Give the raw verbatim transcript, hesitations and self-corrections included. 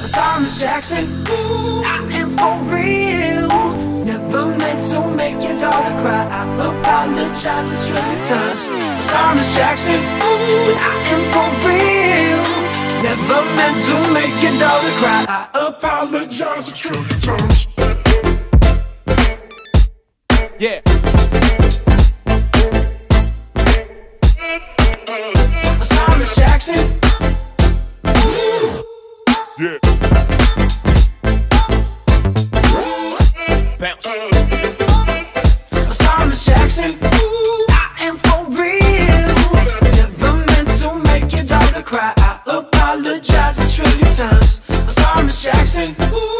Sorry, Miss Jackson, ooh, I am for real. Never meant to make your daughter cry. I apologize a trillion times. Sorry, Miss Jackson, ooh, I am for real. Never meant to make your daughter cry. I apologize a trillion times. Yeah. Sorry, Miss Jackson. Yeah. Bounce. Sorry, Miss Jackson. Ooh, I am for real. Never meant to make your daughter cry. I apologize a trillion times. Sorry, Miss Jackson. Ooh,